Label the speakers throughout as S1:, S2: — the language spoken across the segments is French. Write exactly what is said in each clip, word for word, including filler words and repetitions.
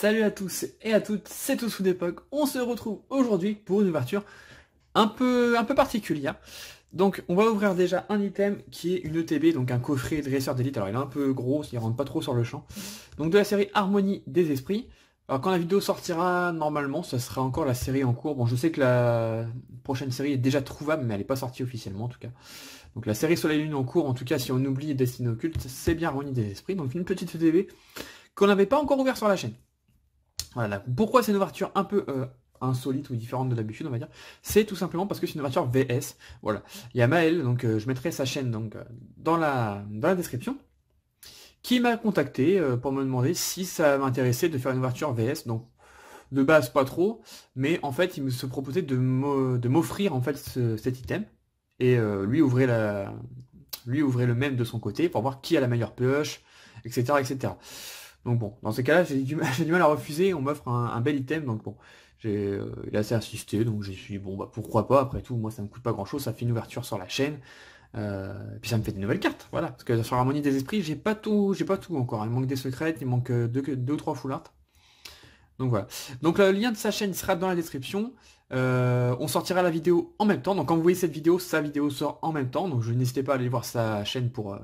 S1: Salut à tous et à toutes, c'est Tous Sous d'époque. On se retrouve aujourd'hui pour une ouverture un peu, un peu particulière. Donc on va ouvrir déjà un item qui est une E T B, donc un coffret dresseur d'élite. Alors il est un peu gros, il rentre pas trop sur le champ. Donc de la série Harmonie des Esprits. Alors quand la vidéo sortira, normalement, ça sera encore la série en cours. Bon, je sais que la prochaine série est déjà trouvable, mais elle n'est pas sortie officiellement en tout cas. Donc la série Soleil Lune en cours, en tout cas si on oublie Destinée Occulte, c'est bien Harmonie des Esprits. Donc une petite E T B qu'on n'avait pas encore ouvert sur la chaîne. Voilà. Pourquoi c'est une ouverture un peu euh, insolite ou différente de d'habitude, on va dire? C'est tout simplement parce que c'est une ouverture V S. Voilà. Il y a Maël, donc euh, je mettrai sa chaîne donc euh, dans la dans la description, qui m'a contacté euh, pour me demander si ça m'intéressait de faire une ouverture V S. Donc de base pas trop, mais en fait il me se proposait de m'offrir en fait ce, cet item et euh, lui ouvrait la lui ouvrait le même de son côté pour voir qui a la meilleure pioche, et cetera, et cetera. Donc bon, dans ces cas-là, j'ai du, du mal à refuser, on m'offre un, un bel item, donc bon, j'ai euh, il a assez insisté, donc j'ai dit bon bah pourquoi pas, après tout, moi ça me coûte pas grand-chose, ça fait une ouverture sur la chaîne, euh, et puis ça me fait de nouvelles cartes, voilà, parce que sur Harmonie des Esprits, j'ai pas tout, j'ai pas tout encore, il manque des secrètes, il manque deux, deux ou trois full art. Donc voilà. Donc le lien de sa chaîne sera dans la description. Euh, on sortira la vidéo en même temps. Donc quand vous voyez cette vidéo, sa vidéo sort en même temps. Donc je n'hésitez pas à aller voir sa chaîne pour, euh,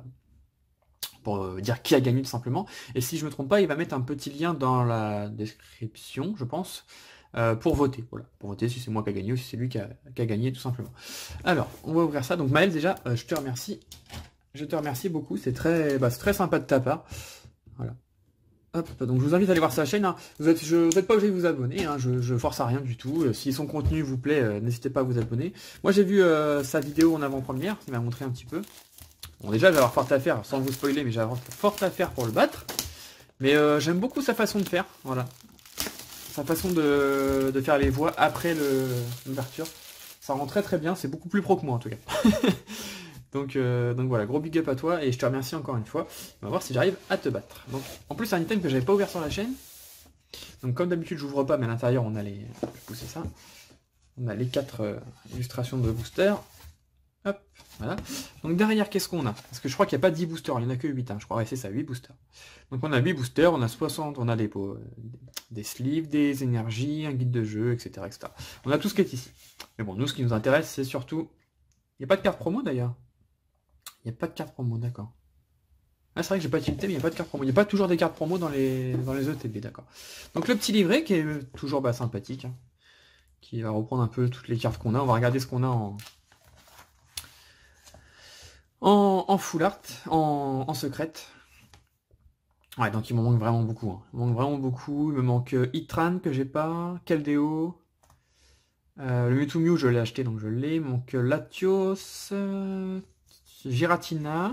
S1: pour euh, dire qui a gagné tout simplement. Et si je me trompe pas, il va mettre un petit lien dans la description, je pense, euh, pour voter. Voilà, pour voter si c'est moi qui a gagné ou si c'est lui qui a, qui a gagné tout simplement. Alors, on va ouvrir ça. Donc Maël, déjà, euh, je te remercie. Je te remercie beaucoup. C'est très, bah, c'est très sympa de ta part. Voilà. Hop, donc je vous invite à aller voir sa chaîne, hein. Vous êtes, je, vous n'êtes pas obligé de vous abonner, hein. je, je force à rien du tout. Euh, si son contenu vous plaît, euh, n'hésitez pas à vous abonner. Moi j'ai vu euh, sa vidéo en avant-première, il m'a montré un petit peu. Bon déjà j'avais fort à faire, sans vous spoiler, mais j'avais fort à faire pour le battre. Mais euh, j'aime beaucoup sa façon de faire, voilà. Sa façon de, de faire les voix après l'ouverture. Ça rend très très bien, c'est beaucoup plus pro que moi en tout cas. Donc, euh, donc voilà, gros big up à toi et je te remercie encore une fois. On va voir si j'arrive à te battre. Donc, en plus, c'est un item que j'avais pas ouvert sur la chaîne. Donc comme d'habitude, j'ouvre pas, mais à l'intérieur, on a les. Je vais pousser ça. On a les quatre euh, illustrations de booster. Hop, voilà. Donc derrière, qu'est-ce qu'on a? Parce que je crois qu'il n'y a pas dix boosters, il n'y en a que huit. Hein. Je crois, ouais, c'est ça, huit boosters. Donc on a huit boosters, on a soixante, on a des, euh, des sleeves, des énergies, un guide de jeu, et cetera, et cetera. On a tout ce qui est ici. Mais bon, nous, ce qui nous intéresse, c'est surtout. Il n'y a pas de carte promo d'ailleurs. Il n'y a pas de carte promo, d'accord. Ah, c'est vrai que j'ai pas tilté, mais il n'y a pas de carte promo. Il n'y a pas toujours des cartes promo dans les, dans les E T B, d'accord. Donc le petit livret qui est toujours bah, sympathique, hein, qui va reprendre un peu toutes les cartes qu'on a. On va regarder ce qu'on a en, en, en full art, en, en secrète. Ouais, donc il m'en manque vraiment beaucoup. Hein. Il me manque vraiment beaucoup. Il me manque euh, Itran que j'ai pas, Keldeo. Euh, le Mewtwo Mew, je l'ai acheté, donc je l'ai. Il me manque Latios. Euh... Giratina.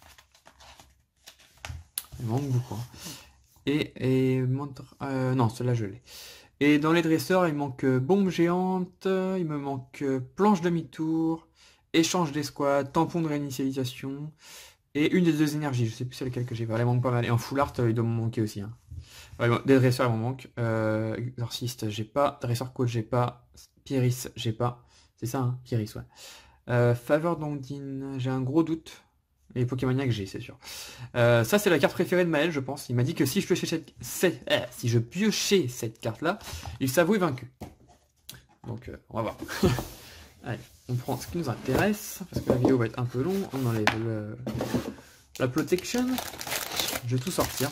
S1: Il manque beaucoup. Hein. Et, et euh, non, celle-là je l'ai. Et dans les dresseurs, il manque bombe géante, il me manque planche demi-tour, échange d'escouade, tampon de réinitialisation, et une des deux énergies. Je sais plus c'est laquelle que j'ai pas. Elle manque pas mal. Et en full art, il doit me manquer aussi. Hein. Ouais, des dresseurs, il m'en manque. Euh, exorciste, j'ai pas. Dresseur coach, j'ai pas. Pyris, j'ai pas. C'est ça, hein, Pyris, ouais. Euh, faveur d'Ondine, j'ai un gros doute. Et Pokémoniac, j'ai, c'est sûr. Euh, ça, c'est la carte préférée de Maël, je pense. Il m'a dit que si je piochais cette, cette, eh, si je piochais cette carte-là, il s'avouait vaincu. Donc, euh, on va voir. Allez, on prend ce qui nous intéresse, parce que la vidéo va être un peu longue. On enlève le, la protection. Je vais tout sortir.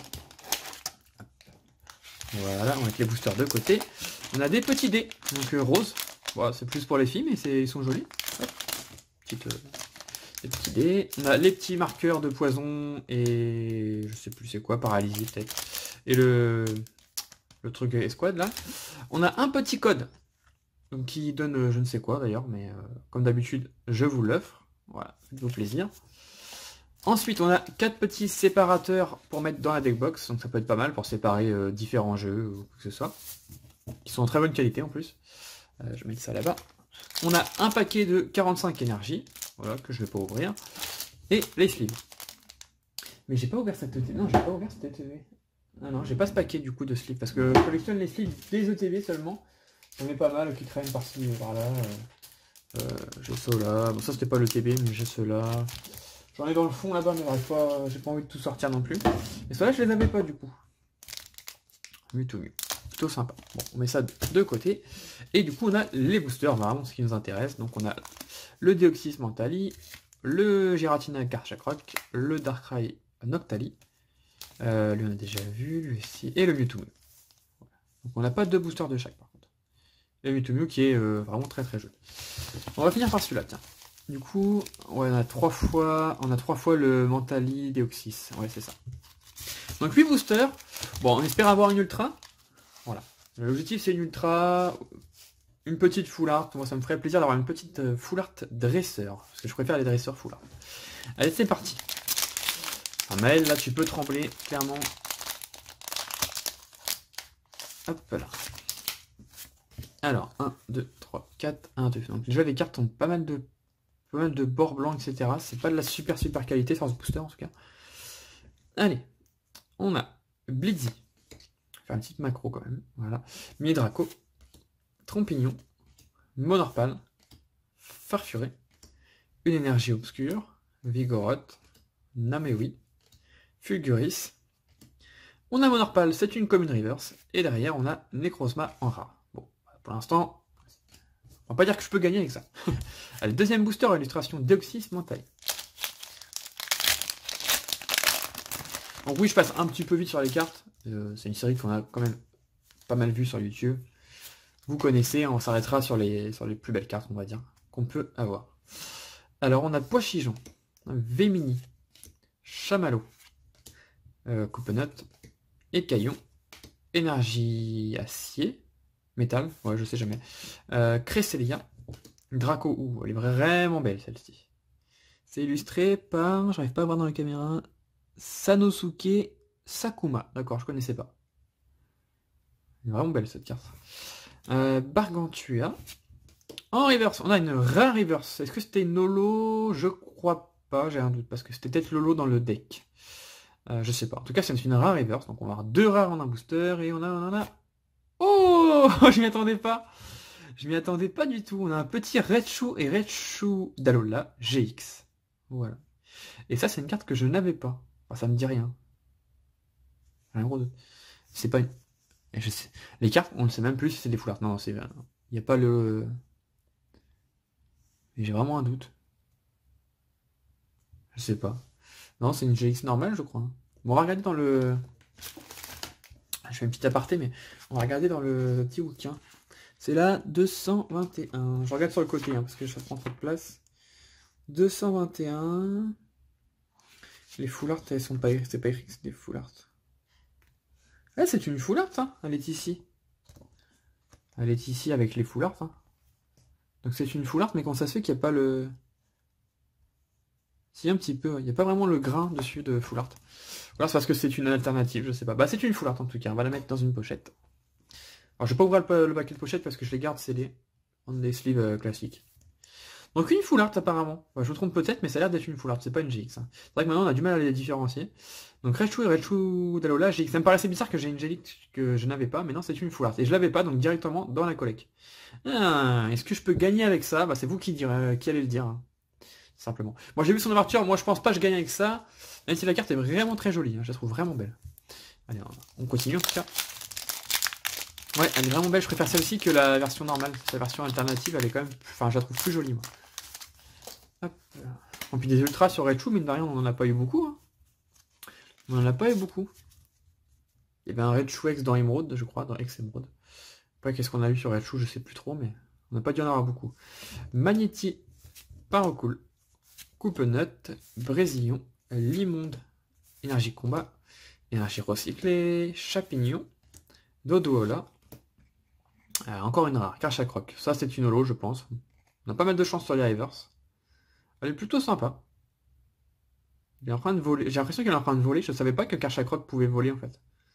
S1: Voilà, on met les boosters de côté. On a des petits dés, donc euh, rose. Voilà, c'est plus pour les filles, mais ils sont jolis. Hop. Petite, euh, des petits dés. On a les petits marqueurs de poison et je sais plus c'est quoi, paralysie peut-être. Et le, le truc escouade là. On a un petit code donc, qui donne euh, je ne sais quoi d'ailleurs, mais euh, comme d'habitude, je vous l'offre. Voilà, faites-vous plaisir. Ensuite, on a quatre petits séparateurs pour mettre dans la deckbox, donc ça peut être pas mal pour séparer euh, différents jeux ou quoi que ce soit. Qui sont en très bonne qualité en plus. Euh, je vais mettre ça là-bas. On a un paquet de quarante-cinq énergies, voilà, que je vais pas ouvrir. Et les sleeves. Mais j'ai pas ouvert cette E T V. Non, j'ai pas ouvert cette E T V. Ah non, j'ai pas ce paquet du coup de sleeves, parce que je collectionne les sleeves des E T V seulement. J'en ai pas mal qui traînent par-ci et par-là. Euh, j'ai ceux-là. Bon, ça c'était pas l'E T V, mais j'ai ceux-là. J'en ai dans le fond là-bas, mais j'arrive pas. J'ai pas envie de tout sortir non plus. Et ceux-là, je les avais pas du coup. Mewtwo Mew. Plutôt sympa. Bon, on met ça de côté. Et du coup, on a les boosters, vraiment ce qui nous intéresse. Donc on a le Deoxys Mentali, le Giratina Garchakroc, le Darkrai Noctali. Euh, lui on a déjà vu, lui aussi, et le Mewtwo Mew. Voilà. Donc on n'a pas deux boosters de chaque par contre. Et le Mewtwo Mew qui est euh, vraiment très très joli. On va finir par celui-là, tiens. Du coup, ouais, on a trois fois, on a trois fois le Mentali Deoxys. Ouais, c'est ça. Donc huit boosters. Bon, on espère avoir une ultra. Voilà. L'objectif c'est une ultra, une petite full art. Moi ça me ferait plaisir d'avoir une petite full art dresseur. Parce que je préfère les dresseurs full art. Allez, c'est parti. Enfin, Maël, là tu peux trembler, clairement. Hop là. Alors, un, deux, trois, quatre, un, deux. Donc déjà les cartes ont pas mal de pas mal de bords blancs, et cetera. C'est pas de la super super qualité sur ce booster en tout cas. Allez. On a Blitzy. Faire une petite macro quand même. Voilà. Midraco. Trompignon. Monorpal. Farfuré. Une énergie obscure. Vigoroth. Namewi. Fulguris. On a Monorpal, c'est une commune reverse. Et derrière, on a Necrozma en rare. Bon, pour l'instant, on va pas dire que je peux gagner avec ça. Allez, deuxième booster, illustration Deoxys Mentali. Donc oui, je passe un petit peu vite sur les cartes. Euh, c'est une série qu'on a quand même pas mal vue sur YouTube. Vous connaissez, on s'arrêtera sur les, sur les plus belles cartes, on va dire, qu'on peut avoir. Alors, on a Poichigeon, Vémini, Chamallow, euh, Coupenot, Écaillon, Énergie Acier, Métal, ouais, je sais jamais, euh, Cresselia, Draco, ouh, elle est vraiment belle celle-ci. C'est illustré par, j'arrive pas à voir dans la caméra, Sanosuke Sakuma. D'accord, je connaissais pas. Elle est vraiment belle cette carte. Euh, Bargantua. En reverse, on a une rare reverse. Est-ce que c'était une holo? Je crois pas, j'ai un doute, parce que c'était peut-être l'holo dans le deck. Euh, je sais pas. En tout cas, c'est une rare reverse, donc on va avoir deux rares en un booster, et on a, on en a... Oh je m'y attendais pas. Je m'y attendais pas du tout. On a un petit Raichu et Raichu d'Alola G X. Voilà. Et ça, c'est une carte que je n'avais pas. Enfin, ça me dit rien. Un gros doute. C'est pas une... Je sais. Les cartes, on ne sait même plus si c'est des full art. Non, c'est... Il n'y a pas le... J'ai vraiment un doute. Je sais pas. Non, c'est une G X normale, je crois. Bon, on va regarder dans le... Je fais une petite aparté, mais on va regarder dans le petit bouquin. C'est la deux cent vingt et un. Je regarde sur le côté, hein, parce que ça prend trop de place. deux cent vingt et un. Les full art, elles sont pas... C'est pas écrit que c'est des full art. Ah, c'est une full art, hein. Elle est ici. Elle est ici avec les full art, hein. Donc c'est une full art, mais quand ça se fait qu'il n'y a pas le... Si, un petit peu, il n'y a pas vraiment le grain dessus de full art. Voilà, c'est parce que c'est une alternative, je sais pas. Bah, c'est une full art en tout cas, on va la mettre dans une pochette. Alors, je vais pas ouvrir le, le paquet de pochette parce que je les garde scellés. On a des sleeves euh, classiques. Donc, une full art apparemment. Enfin, je me trompe peut-être, mais ça a l'air d'être une full art, c'est pas une G X. Hein. C'est vrai que maintenant on a du mal à les différencier. Donc, Raichu et Raichu d'Alola G X. Ça me paraissait bizarre que j'ai une G X que je n'avais pas, mais non, c'est une full art. Et je l'avais pas, donc directement dans la collecte. Ah, est-ce que je peux gagner avec ça? Bah, c'est vous qui, direz, qui allez le dire. Hein. Simplement. Moi j'ai vu son ouverture, moi je pense pas que je gagne avec ça, même si la carte est vraiment très jolie, hein, je la trouve vraiment belle. Allez, on continue en tout cas. Ouais, elle est vraiment belle, je préfère celle-ci que la version normale, la version alternative elle est quand même, enfin je la trouve plus jolie moi. Hop. Et puis des ultras sur Raichu, mine de rien on en a pas eu beaucoup. Hein. On en a pas eu beaucoup. Il y avait un Raichu X dans Emerald, je crois, dans X Emerald. Après qu'est-ce qu'on a eu sur Raichu, je sais plus trop, mais on n'a pas dû en avoir beaucoup. Magnéti, Parocool. Coupenot, Brésillon, Limonde, Énergie Combat, Énergie Recyclée, Chapignon, Dodola, euh, encore une rare, Garchakroc. Ça c'est une holo je pense. On a pas mal de chance sur les reverse. Elle est plutôt sympa. Il est en train de voler. J'ai l'impression qu'elle est en train de voler. Je savais pas que Garchakroc pouvait voler en fait.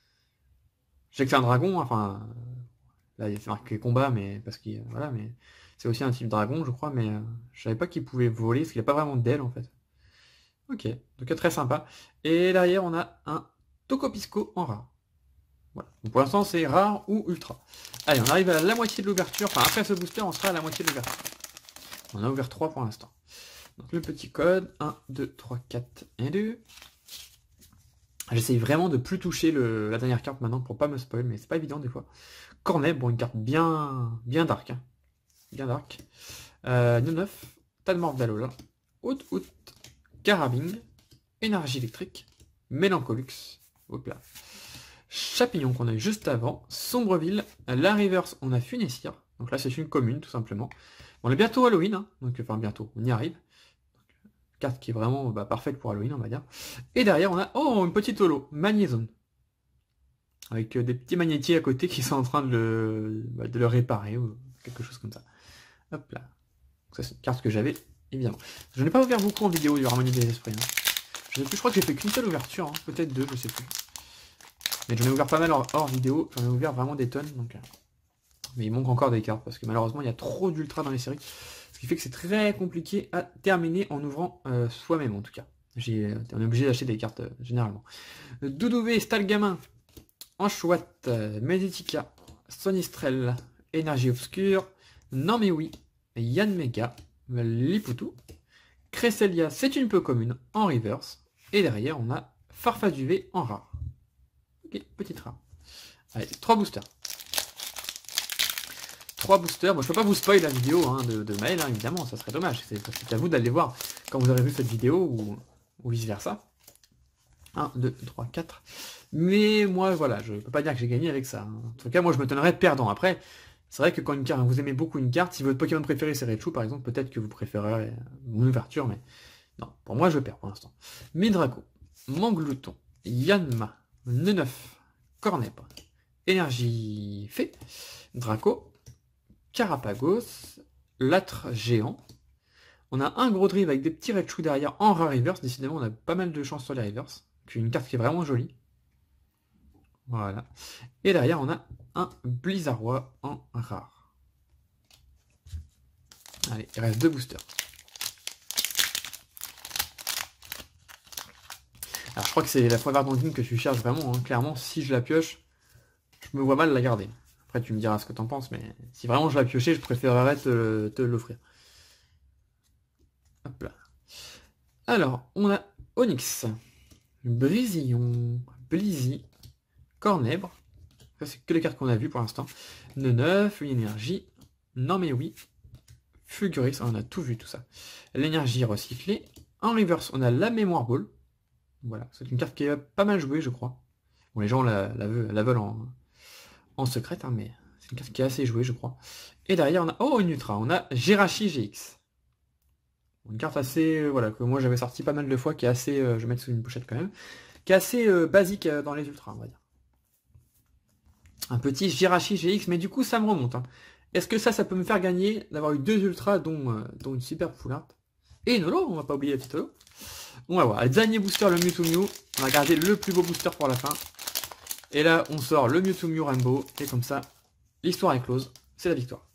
S1: Je sais que c'est un dragon, enfin... Là il y a marqué combat, mais parce qu'il... Voilà, mais... C'est aussi un type dragon, je crois, mais euh, je savais pas qu'il pouvait voler, parce qu'il n'y a pas vraiment d'aile, en fait. Ok, donc très sympa. Et derrière, on a un Tokopisco en rare. Voilà. Donc pour l'instant, c'est rare ou ultra. Allez, on arrive à la moitié de l'ouverture. Enfin, après ce booster, on sera à la moitié de l'ouverture. On a ouvert trois pour l'instant. Donc le petit code, un, deux, trois, quatre et deux. J'essaye vraiment de plus toucher le, la dernière carte maintenant pour pas me spoil, mais c'est pas évident des fois. Cornet, bon, une carte bien bien dark. Hein. Bien dark. Euh, neuf, Tadmor Dalola, Out Out, Carabing, Énergie électrique, Mélancolux, hop là. Champignon qu'on a eu juste avant, Sombreville, la Reverse, on a Funessir, donc là c'est une commune tout simplement. On est bientôt Halloween, hein, donc enfin bientôt, on y arrive. Donc, carte qui est vraiment bah, parfaite pour Halloween on va dire. Et derrière on a, oh une petite holo, Magnézone. Avec euh, des petits magnétiers à côté qui sont en train de le, bah, de le réparer ou quelque chose comme ça. Hop là. Ça c'est une carte que j'avais, évidemment. Je n'ai pas ouvert beaucoup en vidéo du Harmonie des Esprits. Hein. Je, je crois que j'ai fait qu'une seule ouverture, hein. Peut-être deux, je sais plus. Mais j'en ai ouvert pas mal hors, hors vidéo, j'en ai ouvert vraiment des tonnes. Donc, euh... mais il manque encore des cartes, parce que malheureusement il y a trop d'ultra dans les séries. Ce qui fait que c'est très compliqué à terminer en ouvrant euh, soi-même en tout cas. On est obligé d'acheter des cartes euh, généralement. Doudouvé, Stalgamin, Anchouette, euh, Meditica, Sonistrel, Énergie Obscure, Non mais oui, Yann Mega, Liputu, Cresselia, c'est une peu commune en reverse. Et derrière on a Farfa du V en rare. Ok, petite rare. Allez, trois boosters. trois boosters. Bon, je peux pas vous spoil la vidéo hein, de, de Maël, hein, évidemment, ça serait dommage. C'est à vous d'aller voir quand vous aurez vu cette vidéo ou, ou vice versa. un, deux, trois, quatre. Mais moi, voilà, je peux pas dire que j'ai gagné avec ça. Hein. En tout cas, moi, je me donnerais perdant. Après, c'est vrai que quand une carte, vous aimez beaucoup une carte, si votre Pokémon préféré c'est Raichu, par exemple, peut-être que vous préférerez mon ouverture, mais non, pour moi, je perds pour l'instant. Midraco, Manglouton, Yanma, Neneuf, Cornep, Énergie Fée, Draco, Carapagos, Lâtre Géant. On a un gros drive avec des petits Raichu derrière en rare reverse. Décidément, on a pas mal de chance sur les reverse. Une carte qui est vraiment jolie. Voilà. Et derrière, on a un Blizzardois en rare. Allez, il reste deux boosters. Alors, je crois que c'est la Forever Dancing que tu cherches vraiment. Hein. Clairement, si je la pioche, je me vois mal la garder. Après, tu me diras ce que t'en penses, mais si vraiment je la piochais, je préférerais te, te l'offrir. Hop là. Alors, on a Onyx, Brisillon, Blizzy, Cornèbre. Ça, c'est que les cartes qu'on a vues pour l'instant. Neuf, une énergie. Non mais oui. Fulguris, on a tout vu tout ça. L'énergie recyclée. En reverse, on a la mémoire ball. Voilà, c'est une carte qui est pas mal jouée, je crois. Bon, les gens la, la, veulent, la veulent en, en secret, hein, mais c'est une carte qui est assez jouée, je crois. Et derrière, on a... Oh, une ultra. On a Jirachi G X. Une carte assez... Euh, voilà, que moi j'avais sorti pas mal de fois, qui est assez... Euh, je vais mettre sous une pochette quand même. Qui est assez euh, basique euh, dans les ultras, on va dire. Un petit Jirachi G X, mais du coup, ça me remonte. Hein. Est-ce que ça, ça peut me faire gagner d'avoir eu deux ultras, dont, euh, dont une superbe full art. Et une holo, on va pas oublier la petite holo. On va voir. Le dernier booster, le Mewtwo Mew. On va garder le plus beau booster pour la fin. Et là, on sort le Mewtwo Mew Rainbow. Et comme ça, l'histoire est close. C'est la victoire.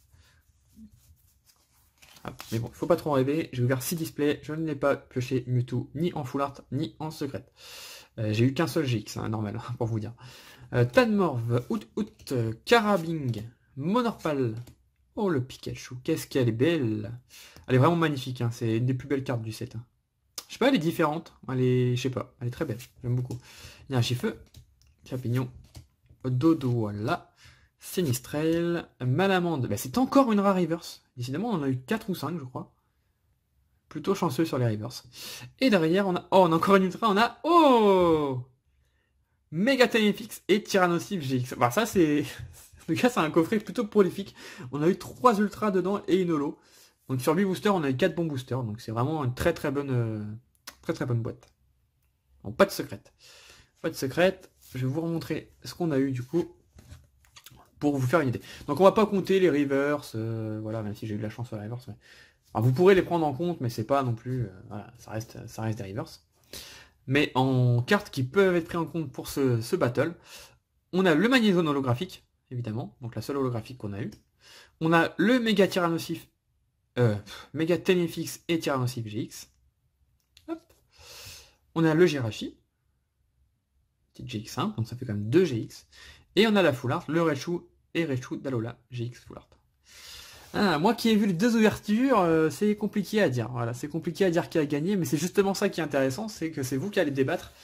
S1: Ah, mais bon, il faut pas trop en rêver. J'ai ouvert six displays. Je ne l'ai pas pioché Mewtwo ni en full art, ni en secret. Euh, J'ai eu qu'un seul G X, hein, normal, pour vous dire. Euh, Tadmorve, Out Out, euh, Carabing, Monorpal. Oh, le Pikachu, qu'est-ce qu'elle est belle. Elle est vraiment magnifique, hein. C'est une des plus belles cartes du set. Hein. Je sais pas, elle est différente. Elle est, je sais pas, elle est très belle. J'aime beaucoup. Énergie Feu, Champignon, Dodo, là, Sinistrel, Malamande. Bah, c'est encore une rare reverse. Décidément, on en a eu quatre ou cinq, je crois. Plutôt chanceux sur les reverse. Et derrière, on a... Oh, on a encore une ultra, on a... Oh Mega Téléfix et Tyrannosaurus G X. Bah, ça, c'est... En tout cas, c'est un coffret plutôt prolifique. On a eu trois ultras dedans et une holo. Donc sur huit boosters, on a eu quatre bons boosters. Donc c'est vraiment une très très bonne euh, très très bonne boîte. Bon, pas de secrète. Pas de secrète. Je vais vous remontrer ce qu'on a eu du coup. Pour vous faire une idée. Donc on va pas compter les reverse. Euh, voilà, même si j'ai eu de la chance sur les reverse. Mais... Alors, vous pourrez les prendre en compte, mais c'est pas non plus. Euh, voilà, ça reste, ça reste des reverse. Mais en cartes qui peuvent être prises en compte pour ce, ce battle, on a le Magnézone holographique, évidemment. Donc la seule holographique qu'on a eu. On a le Méga Tyrannosaurus. Euh, Méga Téléfix et Tyrannosaurus G X. Hop. On a le Jirachi. Petite G X simple, donc ça fait quand même deux G X. Et on a la full art, le Raichu et Raichu d'Alola G X full art. Ah, moi qui ai vu les deux ouvertures, euh, c'est compliqué à dire. Voilà, c'est compliqué à dire qui a gagné, mais c'est justement ça qui est intéressant, c'est que c'est vous qui allez débattre.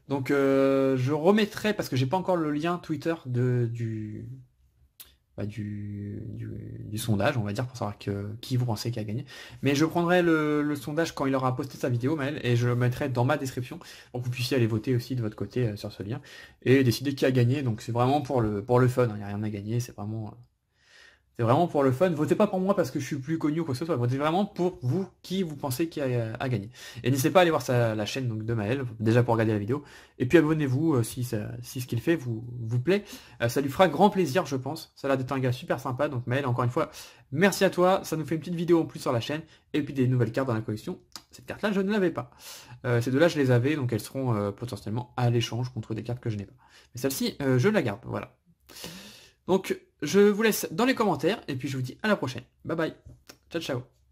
S1: Donc euh, je remettrai, parce que j'ai pas encore le lien Twitter de, du, bah, du, du, du sondage, on va dire, pour savoir que, qui vous pensez qui a gagné. Mais je prendrai le, le sondage quand il aura posté sa vidéo, Maël, et je le mettrai dans ma description, pour que vous puissiez aller voter aussi de votre côté euh, sur ce lien, et décider qui a gagné. Donc c'est vraiment pour le, pour le fun, il n'y a rien à gagner, c'est vraiment... euh, c'est vraiment pour le fun. Votez pas pour moi parce que je suis plus connu ou quoi que ce soit. Votez vraiment pour vous, qui vous pensez qui a, a gagné. Et n'hésitez pas à aller voir sa, la chaîne donc, de Maël, déjà pour regarder la vidéo. Et puis abonnez-vous euh, si, ça- si ce qu'il fait vous, vous plaît. Euh, ça lui fera grand plaisir, je pense. Ça a l'air d'être un gars super sympa. Donc Maël, encore une fois, merci à toi. Ça nous fait une petite vidéo en plus sur la chaîne. Et puis des nouvelles cartes dans la collection. Cette carte-là, je ne l'avais pas. Euh, ces deux-là, je les avais. Donc elles seront euh, potentiellement à l'échange contre des cartes que je n'ai pas. Mais celle-ci, euh, je la garde. Voilà. Donc, je vous laisse dans les commentaires et puis je vous dis à la prochaine. Bye bye. Ciao, ciao.